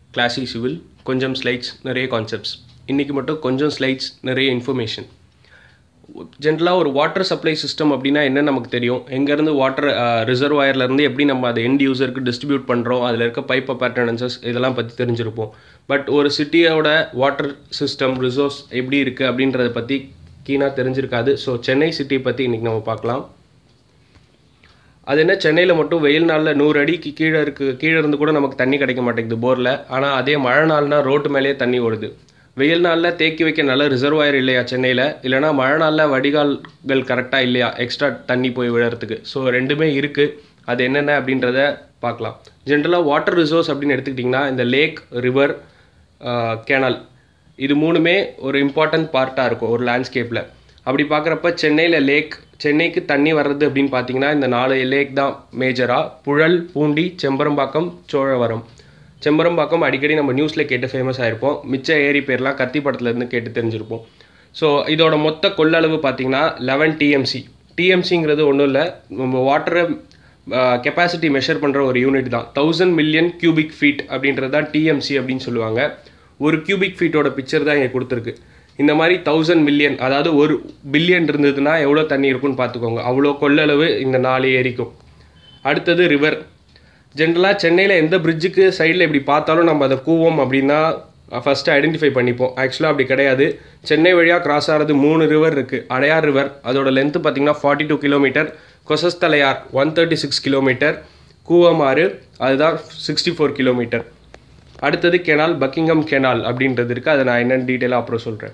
கிளாசி சிவில், கொஞ்சம் ஸ்லைட்ஸ், நிறைய கான்செப்ட்ஸ். இன்றைக்கி மட்டும் கொஞ்சம் ஸ்லைட்ஸ், நிறைய இன்ஃபர்மேஷன். ஜென்ரலாக ஒரு வாட்டர் சப்ளை சிஸ்டம் அப்படின்னா என்னென்னு நமக்கு தெரியும். எங்கேருந்து வாட்டர் ரிசர்வாயர்லேருந்து எப்படி நம்ம அதை எண்ட் யூசருக்கு டிஸ்ட்ரிபியூட் பண்ணுறோம், அதில் இருக்க பைப் அப்பார்டனன்சஸ் இதெல்லாம் பற்றி தெரிஞ்சிருப்போம். பட் ஒரு சிட்டியோட வாட்டர் சிஸ்டம் ரிசோர்ஸ் எப்படி இருக்குது அப்படின்றத பற்றி கீனாக தெரிஞ்சிருக்காது. ஸோ சென்னை சிட்டி பற்றி இன்றைக்கி நம்ம பார்க்கலாம். அது என்ன, சென்னையில் மட்டும் வெயில் நாளில் 100 அடிக்கு கீழே இருந்து கூட நமக்கு தண்ணி கிடைக்க மாட்டேங்குது போரில். ஆனால் அதே மழை நாள்னால் ரோட்டு மேலேயே தண்ணி ஓடுது. வெயில் நாளில் தேக்கி வைக்க நல்ல ரிசர்வாயர் இல்லையா சென்னையில், இல்லைனா மழை நாளில் வடிகால்கள் கரெக்டாக இல்லையா எக்ஸ்ட்ரா தண்ணி போய் விழறதுக்கு. ஸோ ரெண்டுமே இருக்குது. அது என்னென்ன அப்படின்றத பார்க்கலாம். ஜென்ரலாக வாட்டர் ரிசோர்ஸ் அப்படின்னு எடுத்துக்கிட்டிங்கன்னா இந்த லேக், ரிவர், கேனால் இது மூணுமே ஒரு இம்பார்ட்டன்ட் பார்ட்டாக இருக்கும் ஒரு லேண்ட்ஸ்கேப்பில். அப்படி பார்க்குறப்ப சென்னையில் லேக், சென்னைக்கு தண்ணி வர்றது அப்படின்னு பார்த்தீங்கன்னா இந்த 4 லேக் தான் மேஜராக. புழல், பூண்டி, செம்பரம்பாக்கம், சோழவரம். செம்பரம்பாக்கம் அடிக்கடி நம்ம நியூஸில் கேட்டு ஃபேமஸ் ஆகிருப்போம். மிச்ச ஏரி பேர்லாம் கத்தி படத்துலேருந்து கேட்டு தெரிஞ்சிருப்போம். ஸோ இதோட மொத்த கொள்ளளவு பார்த்தீங்கன்னா 11 டிஎம்சி. டிஎம்சிங்கிறது ஒன்றும் இல்லை, நம்ம வாட்டரை கெப்பாசிட்டி மெஷர் பண்ணுற ஒரு யூனிட் தான். 1000 மில்லியன் கியூபிக் ஃபீட் அப்படின்றது தான் டிஎம்சி அப்படின்னு சொல்லுவாங்க. ஒரு கியூபிக் ஃபீட்டோட பிக்சர் தான் இங்கே கொடுத்துருக்கு. இந்த மாதிரி 1000 மில்லியன், அதாவது 1 பில்லியன் இருந்ததுன்னா எவ்வளோ தண்ணி இருக்குன்னு பார்த்துக்கோங்க. அவ்வளோ கொள்ளளவு இந்த 4 ஏரிக்கும். அடுத்தது ரிவர். ஜென்ரலாக சென்னையில் எந்த பிரிட்ஜுக்கு சைடில் இப்படி பார்த்தாலும் நம்ம அதை கூவம் அப்படின்னா ஃபஸ்ட்டு ஐடென்டிஃபை பண்ணிப்போம். ஆக்சுவலாக அப்படி கிடையாது. சென்னை வழியாக கிராஸ் ஆகிறது 3 ரிவர் இருக்குது. அடையார் ரிவர், அதோட லென்த்து பார்த்திங்கன்னா 42 கிலோமீட்டர். கொசஸ்தலையார் 136 கிலோமீட்டர். கூவம் ஆறு அதுதான் 64 கிலோமீட்டர். அடுத்தது கெனால், பக்கிங்ஹாம் கெனால் அப்படின்றது இருக்குது. அதை நான் என்னென்னு டீட்டெயிலாக அப்புறம் சொல்கிறேன்.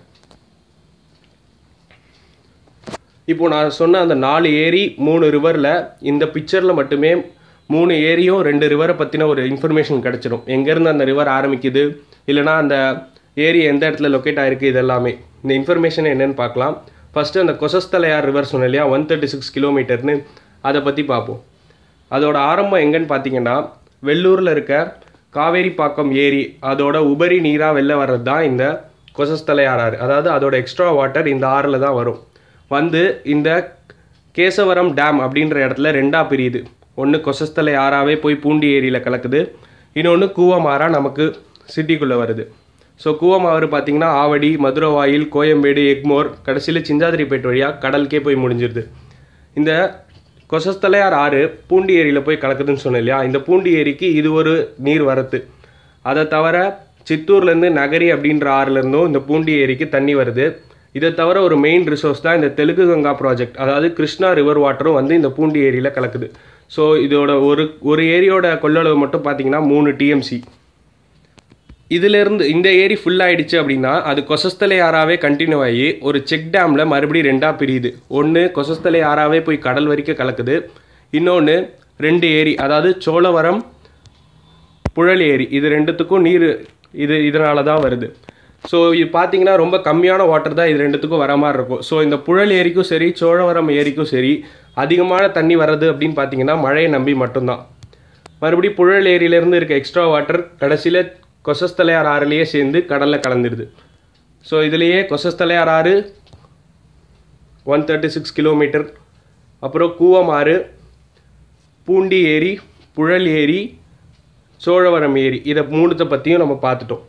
இப்போது நான் சொன்ன அந்த 4 ஏரி 3 ரிவரில் இந்த பிக்சரில் மட்டுமே 3 ஏரியும் 2 ரிவரை பற்றின ஒரு இன்ஃபர்மேஷன் கிடச்சிடும். எங்கேருந்து அந்த ரிவர் ஆரம்பிக்குது, இல்லைனா அந்த ஏரி எந்த இடத்துல லொக்கேட் ஆகிருக்கு, இது எல்லாமே இந்த இன்ஃபர்மேஷன் என்னென்னு பார்க்கலாம். ஃபஸ்ட்டு அந்த கொசஸ்தலையார் ரிவர் சொன்னேன் இல்லையா, 136 கிலோமீட்டர்னு, அதை பற்றி பார்ப்போம். அதோட ஆரம்பம் எங்கன்னு பார்த்தீங்கன்னா வெள்ளூரில் இருக்க காவேரிப்பாக்கம் ஏரி, அதோட உபரி நீராக வெளில வர்றது தான் இந்த கொசஸ்தலையார் ஆறு. அதாவது அதோட எக்ஸ்ட்ரா வாட்டர் இந்த ஆறில் தான் வரும். வந்து இந்த கேசவரம் டேம் அப்படின்ற இடத்துல 2ஆக பிரியுது. ஒன்று கொசஸ்தலை ஆறாவே போய் பூண்டி ஏரியில் கலக்குது, இன்னொன்று கூவம் ஆறாக நமக்கு சிட்டிக்குள்ளே வருது. ஸோ கூவம் ஆறு பார்த்திங்கன்னா ஆவடி, மதுரவாயில், கோயம்பேடு, எக்மோர், கடைசியில் சிஞ்சாதிரிப்பேட் வழியாக கடலுக்கே போய் முடிஞ்சிருது. இந்த கொசஸ்தலையார் ஆறு பூண்டி ஏரியில் போய் கலக்குதுன்னு சொன்னேன் இல்லையா, இந்த பூண்டி ஏரிக்கு இது ஒரு நீர் வரத்து. அதை தவிர சித்தூர்லேருந்து நகரி அப்படின்ற ஆறுலேருந்தும் இந்த பூண்டி ஏரிக்கு தண்ணி வருது. இதை தவிர ஒரு மெயின் ரிசோர்ஸ் தான் இந்த தெலுங்கு கங்கா ப்ராஜெக்ட், அதாவது கிருஷ்ணா ரிவர் வாட்டரும் வந்து இந்த பூண்டி ஏரியில் கலக்குது. ஸோ இதோட ஒரு ஏரியோட கொள்ளளவு மட்டும் பார்த்தீங்கன்னா 3 டிஎம்சி. இதிலேருந்து இந்த ஏரி ஃபுல்லாகிடுச்சு அப்படின்னா அது கொசஸ்தலை ஆறாவே கண்டினியூ ஆகி ஒரு செக் டேமில் மறுபடியும் 2ஆக பிரியுது. ஒன்று கொசஸ்தலை ஆறாவே போய் கடல் வரைக்கும் கலக்குது, இன்னொன்று 2 ஏரி, அதாவது சோழவரம், புழல் ஏரி, இது 2த்துக்கும் நீர் இதனால தான் வருது. ஸோ இது பார்த்தீங்கன்னா ரொம்ப கம்மியான வாட்டர் தான் இது 2த்துக்கும் வர மாதிரி இருக்கும். ஸோ இந்த புழல் ஏரிக்கும் சரி, சோழவரம் ஏரிக்கும் சரி, அதிகமான தண்ணி வர்றது அப்படின்னு பார்த்தீங்கன்னா மழையை நம்பி மட்டும்தான். மறுபடியும் புழல் ஏரியிலேருந்து இருக்க எக்ஸ்ட்ரா வாட்டர் கடைசியில் கொசஸ்தலையார் ஆறுலேயே சேர்ந்து கடலில் கலந்துடுது. ஸோ இதுலேயே கொசஸ்தலையார் ஆறு 136 கிலோமீட்டர், அப்புறம் கூவம் ஆறு, பூண்டி ஏரி, புழல் ஏரி, சோழவரம் ஏரி, இதை 3த்தை பற்றியும் நம்ம பார்த்துட்டோம்.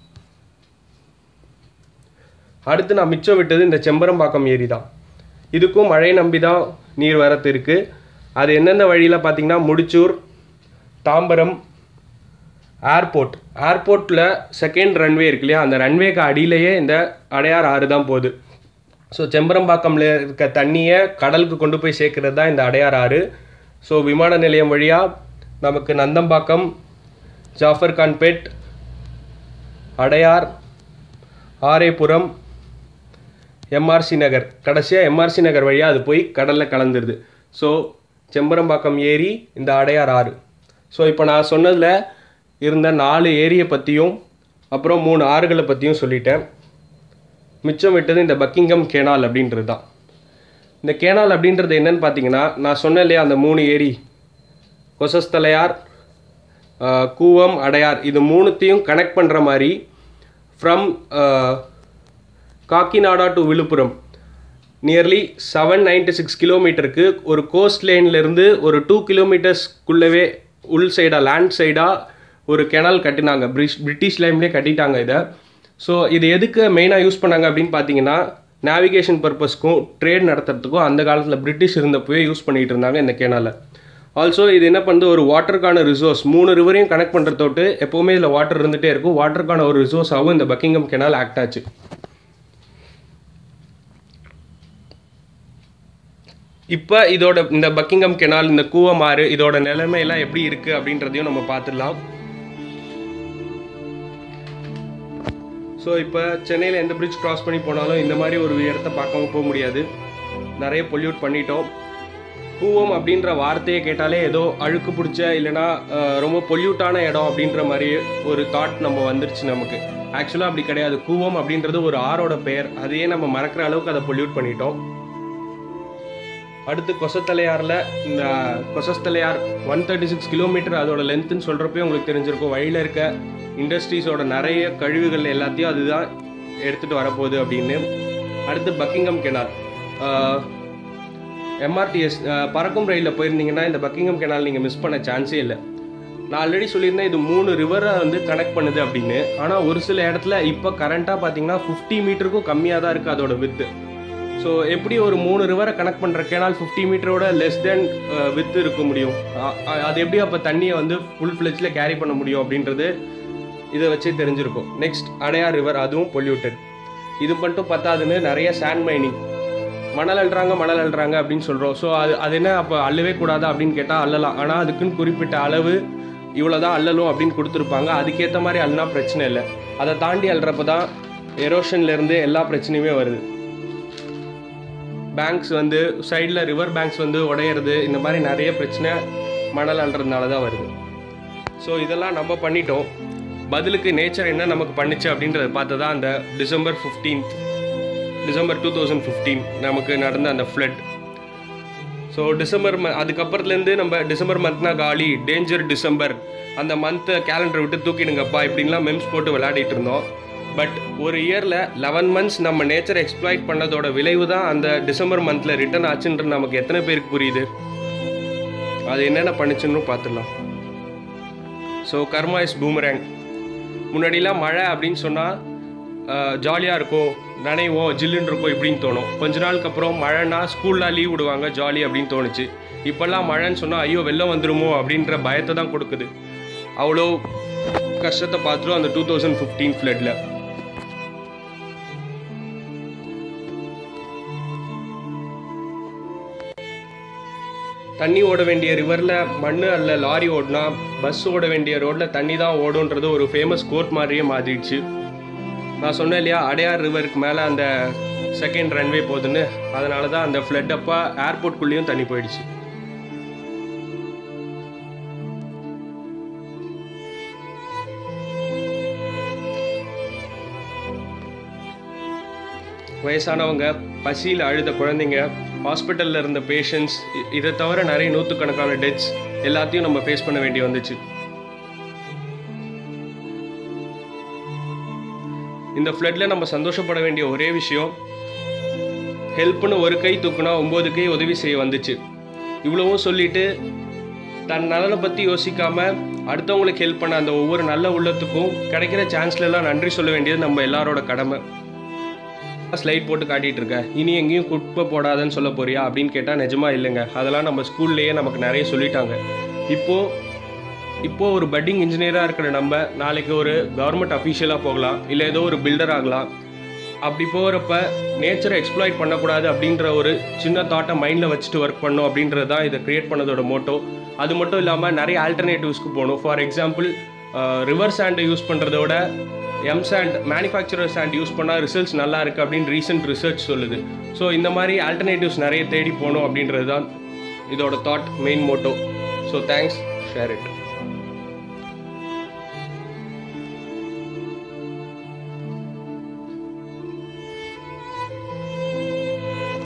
அடுத்து நான் மிச்சம் விட்டது இந்த செம்பரம்பாக்கம் ஏரி தான். இதுக்கும் மழை நம்பி தான் நீர் வரத்து இருக்குது. அது எந்தெந்த வழியில் பார்த்திங்கன்னா முடிச்சூர், தாம்பரம், ஏர்போர்ட்டில் செகண்ட் ரன்வே இருக்கு இல்லையா, அந்த ரன்வேக்கு அடியிலேயே இந்த அடையார் ஆறு தான் போகுது. ஸோ செம்பரம்பாக்கமில் இருக்க தண்ணியை கடலுக்கு கொண்டு போய் சேர்க்கறது தான் இந்த அடையார் ஆறு. ஸோ விமான நிலையம் வழியாக நமக்கு நந்தம்பாக்கம், ஜாஃபர்கான்பேட், அடையார், ஆரேபுரம், எம்ஆர்சி நகர், கடைசியாக எம்ஆர்சி நகர் வழியாக அது போய் கடலில் கலந்துருது. ஸோ செம்பரம்பாக்கம் ஏரி, இந்த அடையார் ஆறு. ஸோ இப்போ நான் சொன்னதில் இருந்த 4 ஏரியை பற்றியும் அப்புறம் 3 ஆறுகளை பற்றியும் சொல்லிட்டேன். மிச்சம் விட்டது இந்த பக்கிங்ஹாம் கெனால் அப்படின்றது தான். இந்த கேனால் அப்படின்றது என்னன்னு பார்த்தீங்கன்னா, நான் சொன்னேன் இல்லையா அந்த 3 ஏரி, கொசஸ்தலையார், கூவம், அடையார், இது 3த்தையும் கனெக்ட் பண்ணுற மாதிரி from Kakinada to Villupuram nearly 796 கிலோமீட்டருக்கு ஒரு கோஸ்ட் லைன்லேருந்து ஒரு 2 கிலோமீட்டர்ஸ்க்குள்ளவே உள் சைடாக லேண்ட் சைடாக ஒரு கெனால் கட்டினாங்க. பிரிட்டிஷ் டைம்லேயே கட்டிட்டாங்க இதை. ஸோ இது எதுக்கு மெயினாக யூஸ் பண்ணாங்க அப்படின்னு பார்த்தீங்கன்னா, நேவிகேஷன் பர்பஸ்க்கும் ட்ரேட் நடத்துறதுக்கும் அந்த காலத்தில் பிரிட்டிஷ் இருந்தப்போவே யூஸ் பண்ணிகிட்டு இருந்தாங்க இந்த கெனாலை. ஆல்சோ இது என்ன பண்ணுது, ஒரு வாட்டருக்கான ரிசோர்ஸ் 3 ரிவரையும் கனெக்ட் பண்ணுறதோட்டு எப்போவுமே இதில் வாட்டர் இருந்துகிட்டே இருக்கும். வாட்டருக்கான ஒரு ரிசோர்ஸாகவும் இந்த பக்கிங்ஹாம் கெனால் ஆக்ட் ஆச்சு. இப்போ இதோட இந்த பக்கிங்ஹாம் கெனால், இந்த கூவம் ஆறு, இதோட நிலைமையெல்லாம் எப்படி இருக்குது அப்படின்றதையும் நம்ம பார்த்துடலாம். ஸோ இப்போ சென்னையில் எந்த பிரிட்ஜ் கிராஸ் பண்ணி போனாலும் இந்த மாதிரி ஒரு இடத்த பார்க்காம போக முடியாது. நிறைய பொல்யூட் பண்ணிட்டோம். கூவம் அப்படின்ற வார்த்தையை கேட்டாலே ஏதோ அழுக்கு பிடிச்ச இல்லைனா ரொம்ப பொல்யூட்டான இடம் அப்படின்ற மாதிரி ஒரு தாட் நம்ம வந்துருச்சு நமக்கு. ஆக்சுவலாக அப்படி கிடையாது. கூவம் அப்படின்றது ஒரு ஆறோட பெயர். அதையே நம்ம மறக்கிற அளவுக்கு அதை பொல்யூட் பண்ணிட்டோம். அடுத்து கொசஸ்தலையாரில் இந்த கொசஸ்தலையார் 136 கிலோமீட்டர் அதோட லென்த்துன்னு சொல்கிறப்பே உங்களுக்கு தெரிஞ்சிருக்கும். வழியில் இருக்க இண்டஸ்ட்ரீஸோட நிறைய கழிவுகள் எல்லாத்தையும் அதுதான் எடுத்துகிட்டு வரப்போகுது அப்படின்னு. அடுத்து பக்கிங்ஹாம் கெனால். எம்ஆர்டிஎஸ் பறக்கும் ரயிலில் போயிருந்தீங்கன்னா இந்த பக்கிங்ஹாம் கெனால் நீங்கள் மிஸ் பண்ண சான்ஸே இல்லை. நான் ஆல்ரெடி சொல்லியிருந்தேன் இது 3 ரிவரை வந்து கனெக்ட் பண்ணுது அப்படின்னு. ஆனால் ஒரு சில இடத்துல இப்போ கரண்ட்டாக பார்த்தீங்கன்னா 50 மீட்டருக்கும் கம்மியாக தான் இருக்குது அதோட வித்து. ஸோ எப்படி ஒரு 3 ரிவரை கனெக்ட் பண்ணுற கேனால் 50 மீட்டரோட லெஸ் தென் வித்து இருக்க முடியும்? அது எப்படி அப்போ தண்ணியை வந்து ஃபுல் ஃப்ளெஜில் கேரி பண்ண முடியும் அப்படின்றது இதை வச்சே தெரிஞ்சிருக்கும். நெக்ஸ்ட் அடையார் ரிவர், அதுவும் பொல்யூட்டட். இது மட்டும் பத்தாதுன்னு நிறைய சாண்ட் மைனிங், மணல் அள்ளுறாங்க அப்படின்னு சொல்கிறோம். ஸோ அது என்ன அப்போ அள்ளவே கூடாதா அப்படின்னு கேட்டால் அள்ளலாம். ஆனால் அதுக்குன்னு குறிப்பிட்ட அளவு இவ்வளோதான் அள்ளலும் அப்படின்னு கொடுத்துருப்பாங்க. அதுக்கேற்ற மாதிரி அள்ளினா பிரச்சனை இல்லை. அதை தாண்டி அள்ளுறப்ப தான் எரோஷன்லேருந்து எல்லா பிரச்சனையுமே வருது. பேங்க்ஸ் வந்து சைடில் ரிவர் பேங்க்ஸ் வந்து உடையிறது, இந்த மாதிரி நிறைய பிரச்சனை மணல் அள்ளுறதுனால தான் வருது. ஸோ இதெல்லாம் நம்ம பண்ணிட்டோம். பதிலுக்கு நேச்சர் என்ன நமக்கு பண்ணிச்சு அப்படின்றத பார்த்து தான் அந்த டிசம்பர் 2015 நமக்கு நடந்த அந்த ஃப்ளட். ஸோ அதுக்கப்புறத்துலேருந்து நம்ம டிசம்பர் மந்த்னா காலி, டேஞ்சர் டிசம்பர், அந்த மந்த்தை கேலண்டரை விட்டு தூக்கிடுங்கப்பா இப்படின்லாம் மெம்ஸ் போட்டு விளையாடிட்டு இருந்தோம். பட் ஒரு இயரில் 11 மந்த்ஸ் நம்ம நேச்சரை எக்ஸ்ப்ளாய்ட் பண்ணதோட விளைவு தான் அந்த டிசம்பர் மந்தில் ரிட்டர்ன் ஆச்சுன்றது நமக்கு எத்தனை பேருக்கு புரியுது? அது என்னென்ன பண்ணுச்சுன்னு பார்த்துடலாம். So karma is boomerang. முன்னாடிலாம் மழை அப்படின்னு சொன்னால் ஜாலியாக இருக்கும், நனைவோம், ஜில்லுன்னு இருக்கும் இப்படின்னு தோணும். கொஞ்ச நாளுக்கு அப்புறம் மழைனா ஸ்கூல்லாம் லீவ் விடுவாங்க, ஜாலி அப்படின்னு தோணுச்சு. இப்போல்லாம் மழைன்னு சொன்னால் ஐயோ வெள்ளம் வந்துருமோ அப்படின்ற பயத்தை தான் கொடுக்குது. அவ்வளோ கஷ்டத்தை பார்த்துட்டோம் அந்த 2015 ஃப்ளட்டில். தண்ணி ஓட வேண்டிய ரிவரில் மண் அல்ல லாரி ஓடினா, பஸ் ஓட வேண்டிய ரோட்டில் தண்ணி தான் ஓடுன்றது ஒரு ஃபேமஸ் கோர்ட் மாதிரியே மாறிடுச்சு. நான் சொன்னேன் இல்லையா, அடையார் ரிவருக்கு மேலே அந்த செகண்ட் ரன்வே போகுதுன்னு. அதனால தான் அந்த ஃப்ளட் அப்போ ஏர்போர்ட்குள்ளேயும் தண்ணி போயிடுச்சு. வயசானவங்க, பசியில் அழுத குழந்தைங்க, ஹாஸ்பிட்டலில் இருந்த பேஷண்ட்ஸ், இதை தவிர நிறைய நூற்றுக்கணக்கான டெத்ஸ் எல்லாத்தையும் நம்ம ஃபேஸ் பண்ண வேண்டி வந்துச்சு. இந்த ஃப்ளட்டில் நம்ம சந்தோஷப்பட வேண்டிய ஒரே விஷயம், ஹெல்ப்னு ஒரு கை தூக்குனா 9 கை உதவி செய்ய வந்துச்சு. இவ்வளவும் சொல்லிட்டு தன் நலனை பற்றி யோசிக்காமல் அடுத்தவங்களுக்கு ஹெல்ப் பண்ண அந்த ஒவ்வொரு நல்ல உள்ளத்துக்கும் கிடைக்கிற சான்ஸ்லாம் நன்றி சொல்ல வேண்டியது நம்ம எல்லாரோட கடமை. ஸ்லைட் போட்டு காட்டிகிட்டு இருக்க, இனி எங்கேயும் குப்பை போடாதன்னு சொல்ல போறியா அப்படின்னு கேட்டால் நிஜமாக இல்லைங்க. அதெல்லாம் நம்ம ஸ்கூல்லேயே நமக்கு நிறைய சொல்லிட்டாங்க. இப்போது ஒரு பட்டிங் இன்ஜினியராக இருக்கிற நம்ம நாளைக்கு ஒரு கவர்மெண்ட் அஃபீஷியலாக போகலாம், இல்லை ஏதோ ஒரு பில்டர் ஆகலாம். அப்படி போகிறப்ப நேச்சரை எக்ஸ்ப்ளாய்ட் பண்ணக்கூடாது அப்படின்ற ஒரு சின்ன தாட்டை மைண்டில் வச்சுட்டு ஒர்க் பண்ணோம் அப்படின்றது தான் இதை க்ரியேட் பண்ணதோட மோட்டோ. அது மட்டும் இல்லாமல் நிறைய ஆல்டர்னேட்டிவ்ஸ்க்கு போகணும். ஃபார் எக்ஸாம்பிள், ரிவர் சாண்டை யூஸ் பண்ணுறதோட சாண்ட், மேனுஃபேக்சரர் சாண்ட் யூஸ் பண்ணால் ரிசல்ட்ஸ் நல்லா இருக்குது அப்படின்னு ரீசெண்ட் ரிசர்ச் சொல்லுது. ஸோ இந்த மாதிரி ஆல்டர்னேட்டிவ்ஸ் நிறைய தேடி போகணும் அப்படின்றது தான் இதோட thought, main motto. So thanks, share it.